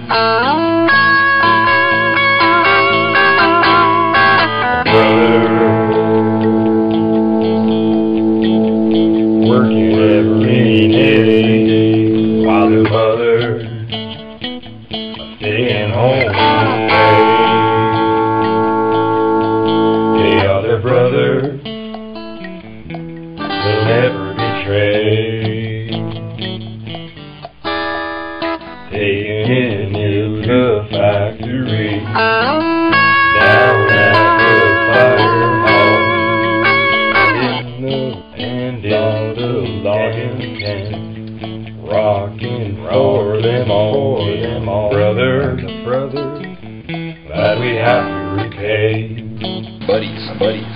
Working every day while the mother staying home to pay. The other brother will never betray, taking him to the factory down at the firehouse and in the logging tent, rocking for them all, brothers, that we have to repay. Buddies.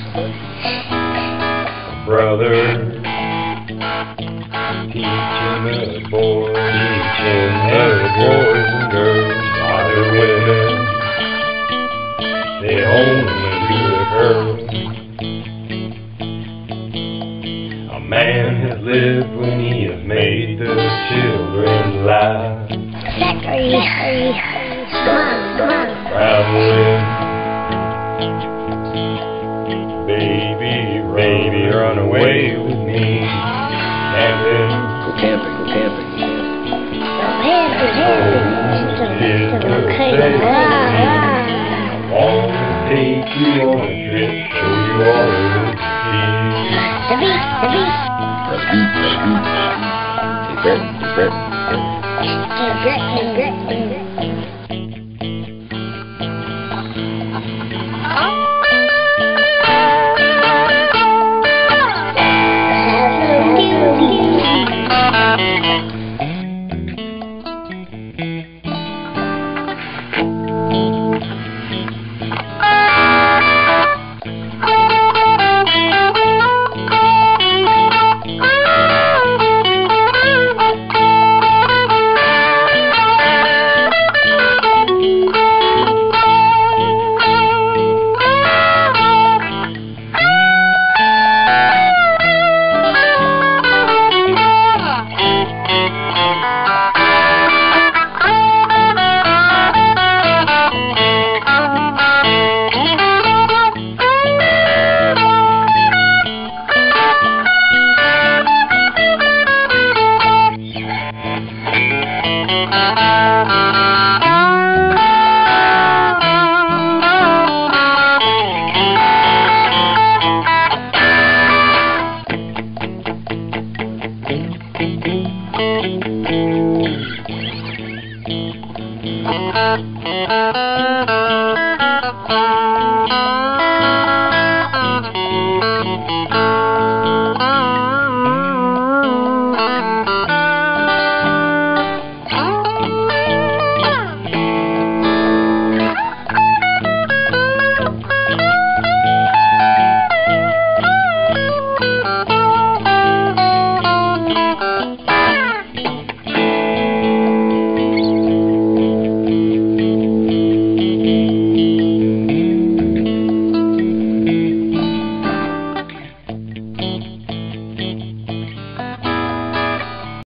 Brothers, teaching the boys and girls, other women, they only do the girls. A man has lived when he has made the children laugh. Traveling, baby, run away with me. Camping. I want to take you on a trip, show you all the